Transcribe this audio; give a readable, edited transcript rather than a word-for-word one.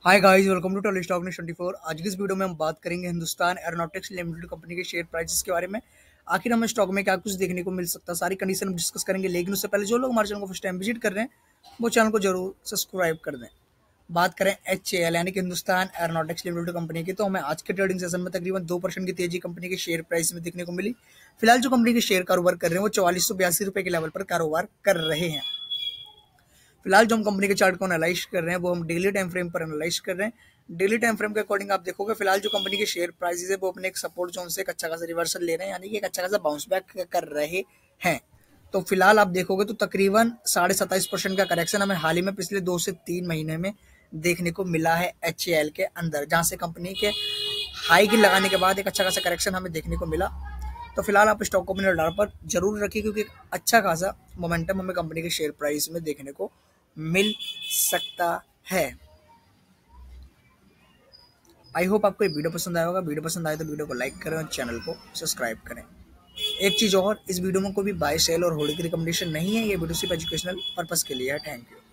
Hi guys, welcome to Tele Stock News 24। आज की इस वीडियो में हम बात करेंगे हिंदुस्तान एरोनॉटिक्स लिमिटेड कंपनी के शेयर प्राइसेस के बारे में। आखिर हमें स्टॉक में क्या कुछ देखने को मिल सकता है, सारी कंडीशन हम डिस्कस करेंगे। लेकिन उससे पहले जो लोग हमारे चैनल को फर्स्ट टाइम विजिट कर रहे हैं वो चैनल को जरूर सब्सक्राइब कर दें। बात करें HAL यानी कि हिंदुस्तान एरोनॉटिक्स लिमिटेड कंपनी की, तो हमें आज के ट्रेडिंग सेशन में तकरीबन 2% की तेजी कंपनी के शेयर प्राइस में देखने को मिली। फिलहाल जो कंपनी के शेयर कारोबार कर रहे हैं वो 4482 रुपए के लेवल पर कारोबार कर रहे हैं। फिलहाल जो हम कंपनी के चार्ट को एनालाइज कर रहे हैं वो हम डेली टाइम फ्रेम पर एनालाइज कर रहे हैं। डेली टाइम फ्रेम के अकॉर्डिंग आप देखोगे फिलहाल जो कंपनी के शेयर प्राइसेस है वो अपने एक सपोर्ट जोन से एक अच्छा खासा रिवर्सल ले रहे हैं, यानी कि एक अच्छा खासा बाउंस बैक कर रहे हैं। तो फिलहाल आप देखोगे तो तकरीबन 27.5% का करेक्शन हमें हाल ही में पिछले 2 से 3 महीने में देखने को मिला है HAL के अंदर, जहां से कंपनी के हाई की लगाने के बाद एक अच्छा खासा करेक्शन हमें देखने को मिला। तो फिलहाल आप स्टॉक को अपने रडार पर जरूर रखिए, क्योंकि एक अच्छा खासा मोमेंटम हमें कंपनी के शेयर प्राइस में देखने को मिल सकता है। आई होप आपको ये वीडियो पसंद आया होगा। वीडियो पसंद आए तो वीडियो को लाइक करें और चैनल को सब्सक्राइब करें। एक चीज़ और, इस वीडियो में कोई भी बाय सेल और होल्ड की रिकमेंडेशन नहीं है, ये वीडियो सिर्फ एजुकेशनल पर्पस के लिए है। Thank you.